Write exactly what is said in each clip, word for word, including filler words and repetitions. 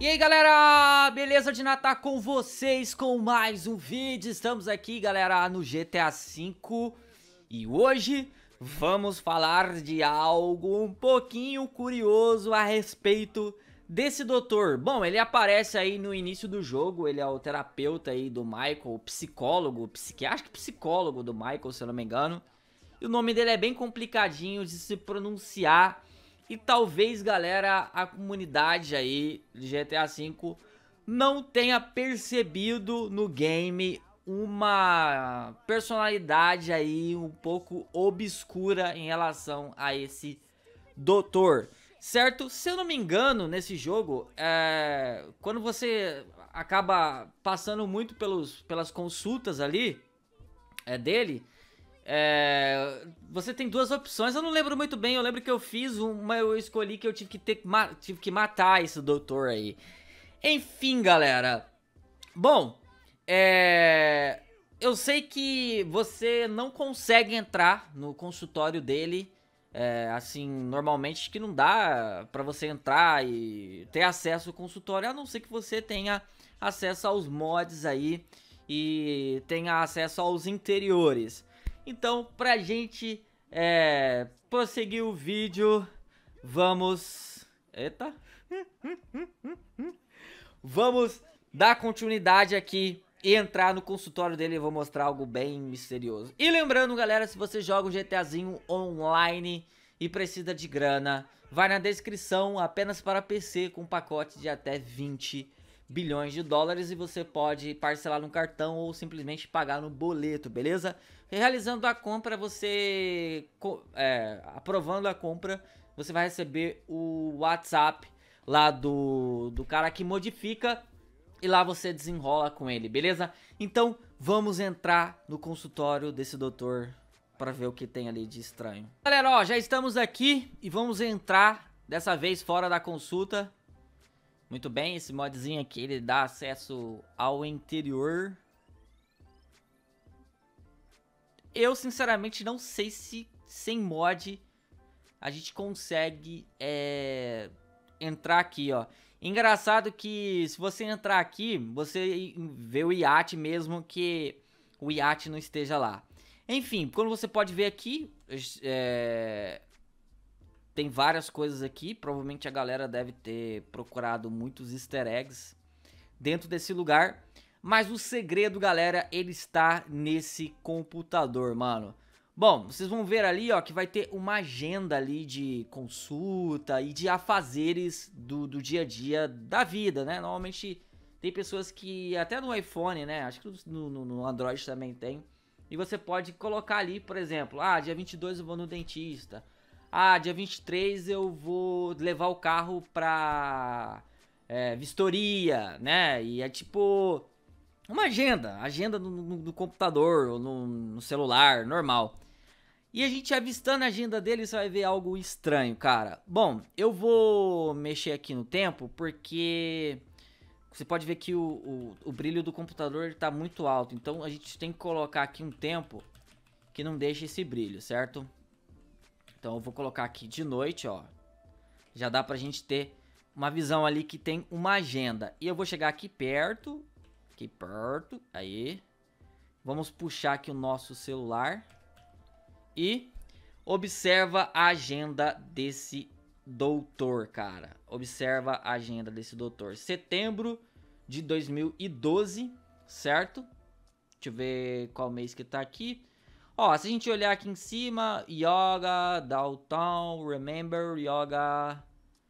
E aí galera, beleza de Natal com vocês com mais um vídeo. Estamos aqui galera no G T A cinco e hoje vamos falar de algo um pouquinho curioso a respeito desse doutor. Bom, ele aparece aí no início do jogo, ele é o terapeuta aí do Michael, o psicólogo, psiqui... acho que psicólogo do Michael, se eu não me engano. E o nome dele é bem complicadinho de se pronunciar. E talvez, galera, a comunidade aí de G T A cinco não tenha percebido no game uma personalidade aí um pouco obscura em relação a esse doutor, certo? Se eu não me engano, nesse jogo, é... quando você acaba passando muito pelos, pelas consultas ali é, dele... É, você tem duas opções, eu não lembro muito bem, eu lembro que eu fiz uma, eu escolhi que eu tive que, ter, tive que matar esse doutor aí. Enfim, galera. Bom, é, eu sei que você não consegue entrar no consultório dele, é, assim, normalmente que não dá pra você entrar e ter acesso ao consultório, a não ser que você tenha acesso aos mods aí e tenha acesso aos interiores. Então, pra gente é, prosseguir o vídeo, vamos... Eita! Vamos dar continuidade aqui e entrar no consultório dele. Eu vou mostrar algo bem misterioso. E lembrando, galera, se você joga um GTAzinho online e precisa de grana, vai na descrição, apenas para P C, com um pacote de até vinte bilhões de dólares e você pode parcelar no cartão ou simplesmente pagar no boleto, beleza? Realizando a compra, você é, aprovando a compra, você vai receber o WhatsApp lá do, do cara que modifica e lá você desenrola com ele, beleza? Então vamos entrar no consultório desse doutor para ver o que tem ali de estranho. Galera, ó, já estamos aqui e vamos entrar dessa vez fora da consulta. Muito bem, esse modzinho aqui, ele dá acesso ao interior. Eu, sinceramente, não sei se sem mod a gente consegue é, entrar aqui, ó. Engraçado que se você entrar aqui, você vê o iate mesmo que o iate não esteja lá. Enfim, como você pode ver aqui, é... tem várias coisas aqui, provavelmente a galera deve ter procurado muitos easter eggs dentro desse lugar. Mas o segredo, galera, ele está nesse computador, mano. Bom, vocês vão ver ali, ó, que vai ter uma agenda ali de consulta e de afazeres do, do dia a dia da vida, né? Normalmente tem pessoas que, até no iPhone, né? Acho que no, no, no Android também tem. E você pode colocar ali, por exemplo, ah, dia vinte e dois eu vou no dentista. Ah, dia vinte e três eu vou levar o carro pra é, vistoria, né? E é tipo uma agenda, agenda no, no, no computador ou no, no celular, normal. E a gente avistando a agenda dele, você vai ver algo estranho, cara. Bom, eu vou mexer aqui no tempo porque você pode ver que o, o, o brilho do computador está muito alto. Então a gente tem que colocar aqui um tempo que não deixe esse brilho, certo? Então eu vou colocar aqui de noite, ó. Já dá pra gente ter uma visão ali que tem uma agenda. E eu vou chegar aqui perto. Aqui perto. Aí. Vamos puxar aqui o nosso celular. E observa a agenda desse doutor, cara. Observa a agenda desse doutor. Setembro de dois mil e doze, certo? Deixa eu ver qual mês que tá aqui. Ó, se a gente olhar aqui em cima, Yoga, Downtown, Remember, Yoga,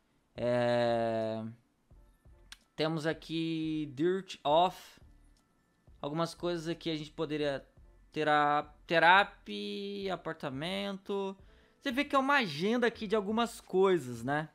é... temos aqui Dirt Off, algumas coisas aqui a gente poderia ter a terapia, apartamento, você vê que é uma agenda aqui de algumas coisas, né?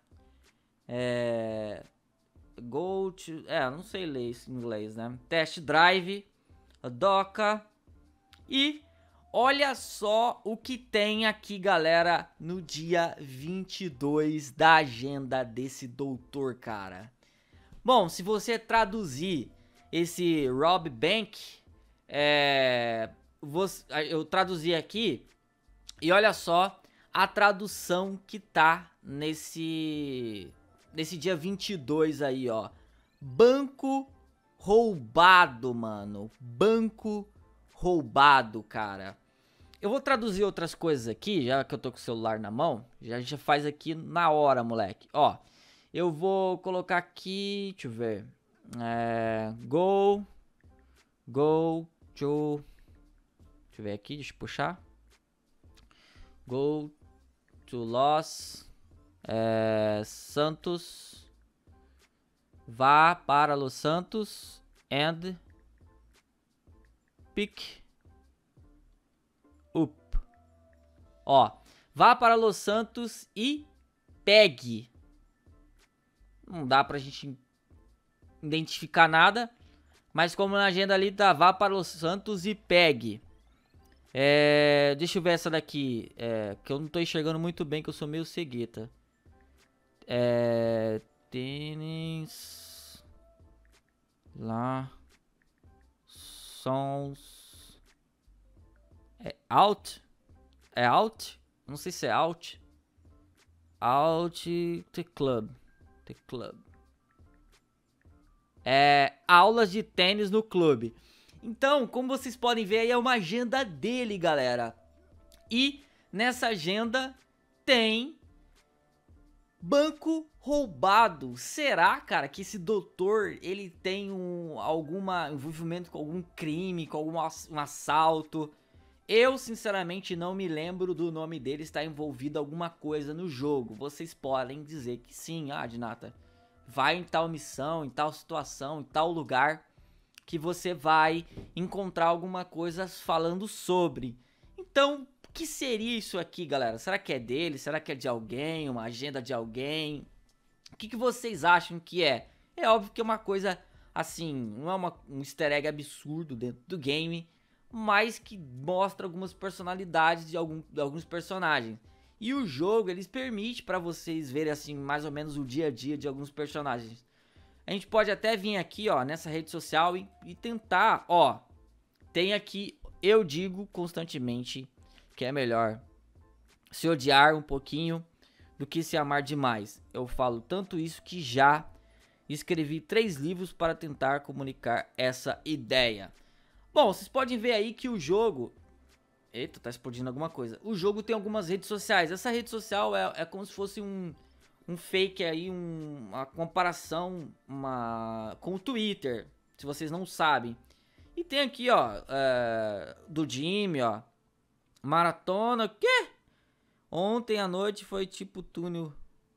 É... Go to... é, não sei ler isso em inglês, né? Test Drive, a Doca e... olha só o que tem aqui, galera, no dia vinte e dois da agenda desse doutor, cara. Bom, se você traduzir esse Rob Bank, é, eu traduzi aqui e olha só a tradução que tá nesse, nesse dia vinte e dois aí, ó. Banco roubado, mano. Banco roubado, cara. Eu vou traduzir outras coisas aqui, já que eu tô com o celular na mão. Já a gente faz aqui na hora, moleque. Ó, eu vou colocar aqui, deixa eu ver. É, go, go to... Deixa eu ver aqui, deixa eu puxar. Go to Los é, Santos. Vá para Los Santos and pick up. Ó, vá para Los Santos e pegue. Não dá pra gente identificar nada, mas como na agenda ali tá, vá para Los Santos e pegue. É, deixa eu ver essa daqui, é, que eu não tô enxergando muito bem, que eu sou meio cegueta. É, tênis lá sons é out é out não sei se é out out the club the club é aulas de tênis no clube. Então, como vocês podem ver aí, é uma agenda dele, galera, e nessa agenda tem banco roubado. Será, cara, que esse doutor, ele tem um alguma envolvimento com algum crime, com algum ass um assalto? Eu, sinceramente, não me lembro do nome dele estar envolvido em alguma coisa no jogo. Vocês podem dizer que sim, ah, Dinata, vai em tal missão, em tal situação, em tal lugar, que você vai encontrar alguma coisa falando sobre. Então, o que seria isso aqui, galera? Será que é dele? Será que é de alguém? Uma agenda de alguém? O que, que vocês acham que é? É óbvio que é uma coisa assim, não é uma, um easter egg absurdo dentro do game, mas que mostra algumas personalidades de, algum, de alguns personagens. E o jogo, eles permite para vocês verem assim, mais ou menos o dia a dia de alguns personagens. A gente pode até vir aqui, ó, nessa rede social e, e tentar, ó, tem aqui, eu digo constantemente que é melhor se odiar um pouquinho do que se amar demais. Eu falo tanto isso que já escrevi três livros para tentar comunicar essa ideia. Bom, vocês podem ver aí que o jogo... Eita, tá explodindo alguma coisa. O jogo tem algumas redes sociais. Essa rede social é, é como se fosse um, um fake aí, um, uma comparação uma, com o Twitter, se vocês não sabem. E tem aqui, ó, é, do Jimmy, ó. Maratona, quê? Ontem à noite foi tipo túnel.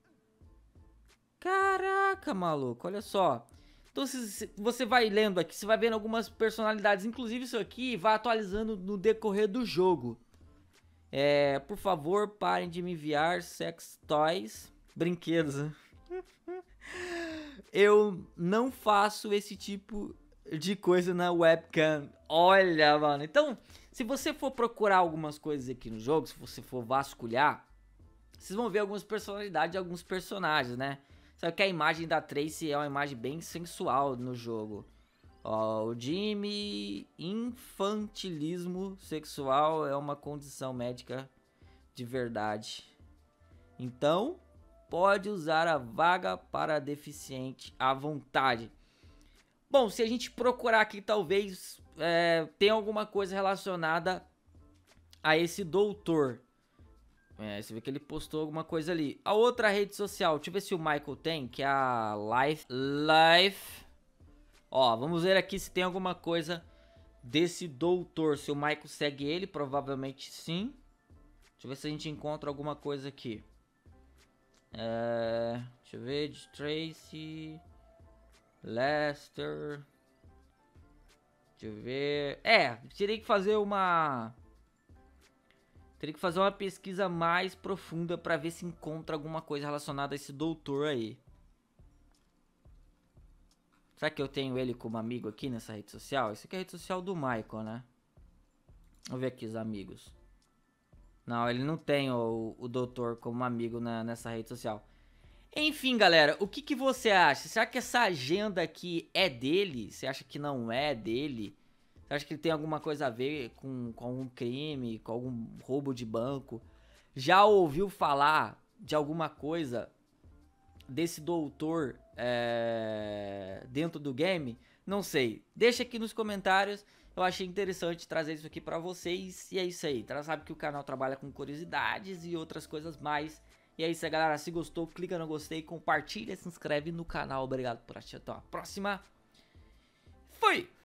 Caraca, maluco, olha só. Então se você vai lendo aqui, você vai vendo algumas personalidades. Inclusive isso aqui vai atualizando no decorrer do jogo. É, por favor, parem de me enviar sex toys, brinquedos. Eu não faço esse tipo de coisa na webcam. Olha, mano. Então, se você for procurar algumas coisas aqui no jogo, se você for vasculhar, vocês vão ver algumas personalidades de alguns personagens, né? Sabe que a imagem da Tracy é uma imagem bem sensual no jogo. Ó, o Jimmy, infantilismo sexual é uma condição médica de verdade. Então, pode usar a vaga para deficiente à vontade. Bom, se a gente procurar aqui, talvez é, tenha alguma coisa relacionada a esse doutor. É, você vê que ele postou alguma coisa ali. A outra rede social, deixa eu ver se o Michael tem, que é a Life. Life. Ó, vamos ver aqui se tem alguma coisa desse doutor. Se o Michael segue ele, provavelmente sim. Deixa eu ver se a gente encontra alguma coisa aqui. É, deixa eu ver, de Tracy, Lester. Deixa eu ver. É, teria que fazer uma... Teria que fazer uma pesquisa mais profunda para ver se encontra alguma coisa relacionada a esse doutor aí. Será que eu tenho ele como amigo aqui nessa rede social? Esse aqui é a rede social do Michael, né? Vamos ver aqui os amigos. Não, ele não tem o, o doutor como amigo na, nessa rede social. Enfim, galera, o que, que você acha? Será que essa agenda aqui é dele? Você acha que não é dele? Você acha que ele tem alguma coisa a ver com, com algum crime, com algum roubo de banco? Já ouviu falar de alguma coisa desse doutor é, dentro do game, não sei. Deixa aqui nos comentários. Eu achei interessante trazer isso aqui pra vocês. E é isso aí. Então, sabe que o canal trabalha com curiosidades e outras coisas mais. E é isso aí, galera. Se gostou, clica no gostei, compartilha, se inscreve no canal. Obrigado por assistir. Até a próxima. Fui!